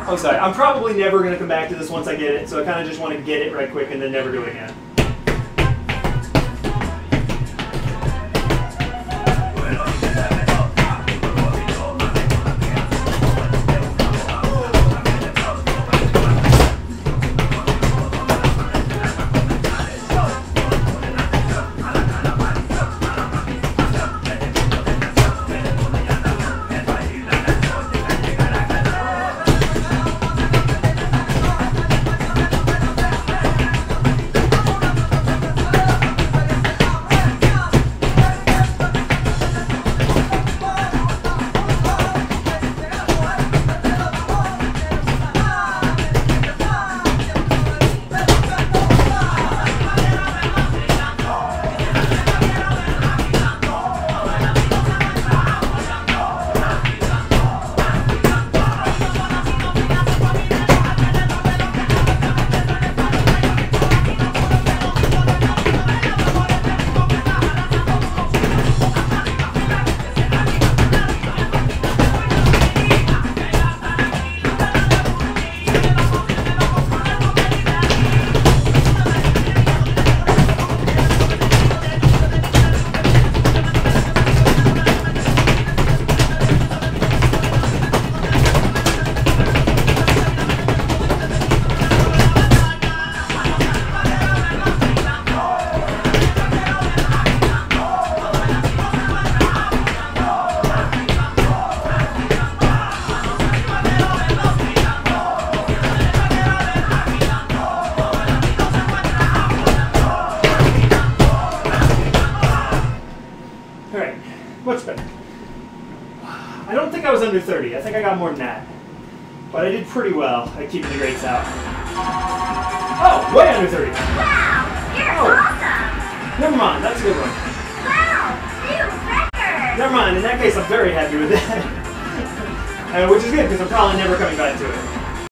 Oh, sorry. I'm probably never going to come back to this once I get it, so I kind of just want to get it right quick and then never do it again. Much better. I don't think I was under 30. I think I got more than that. But I did pretty well at keeping the grades out. Oh, way under 30. Wow, you're awesome. Never mind, that's a good one. Wow, new record. Never mind, in that case I'm very happy with that. Which is good because I'm probably never coming back to it.